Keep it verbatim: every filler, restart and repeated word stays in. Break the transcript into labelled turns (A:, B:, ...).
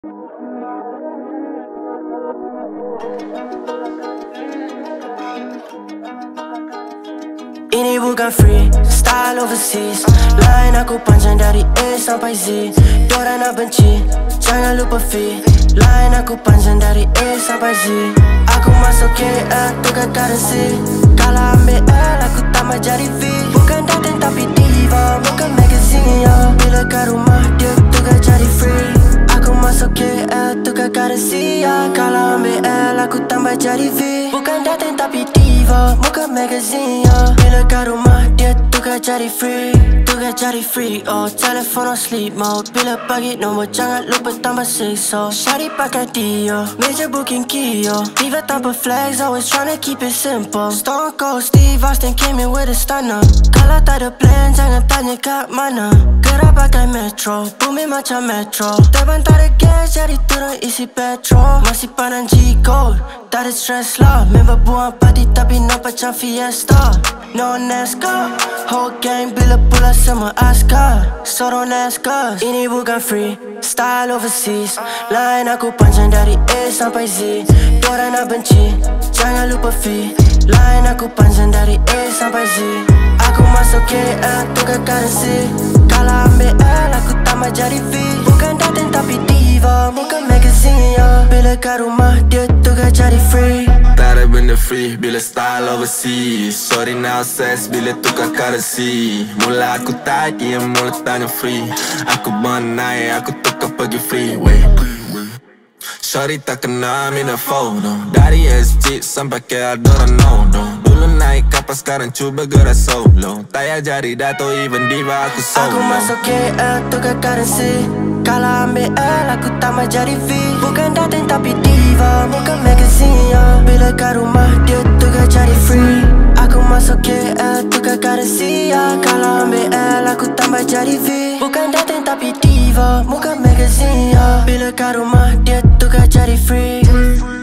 A: Ini bukan free, style overseas. Line aku panjang dari A sampai Z. Diorang nak benci, jangan lupa fee. Line aku panjang dari A sampai Z. Aku masuk K L, tukar currency. Kalau ambil L, aku tambah jadi V. Bukan dating tapi diva, bukan magazine ya. Bila kat rumah dia tukar jadi free. Aku masuk K L, tukar currency ya. Kalau ambil L, aku tambah jadi V. Bukan dating tapi diva, bukan magazine ya. Bila kat rumah dia tukar jadi free. Tukar jadi free, oh telefon on sleep mode. Bila pagi nombor jangan lupa tambah six, oh Shawty pakai Dio, major booking key, oh Diva tanpa flags, always tryna keep it simple. Stone Cold Steve Austin came in with a stunner. Kalau tak ada plan, jangan tanya kat mana. Gerak pakai metro, booming macam metro. Depan tak ada gas, jadi turun isi petrol. Masih pandang G-Code, tak ada stress lah. Member buang party tapi nampak macam fiesta. No NASCAR, whole gang bila pula semua askar. So don't ask us, ini bukan free, style overseas. Line aku panjang dari A sampai Z. Diorang nak benci, jangan lupa fee. Line aku panjang dari A sampai Z. Aku masuk K L, tukar currency. Kalau ambil L, aku tambah jadi V. Bukan dating tapi diva, bukan magazine ya. Bila kat rumah dia tukar jadi free.
B: Tak ada benda free bila style overseas. Sorry now sex bila tukar currency. Mula aku tight, dia mula tanya free. Aku naik, aku tukar pergi freeway. Shorty tak kenal mina photo. Dari S G sampai K L dorang nodong. Dulu naik kapal sekarang cuba gerak solo. Tak payah jadi dato even diva aku solo.
A: Aku masuk K L tukar currency. Kalau ambil L aku tambah jadi V. Bukan dating tapi diva, bukan magazine ya. Bila kat rumah dia tukar jadi free. Aku masuk K L tukar currency ya. Kalau ambil L aku tambah jadi V. Bukan dating tapi diva, bukan magazine ya. Bila kat rumah dia tukar jadi free.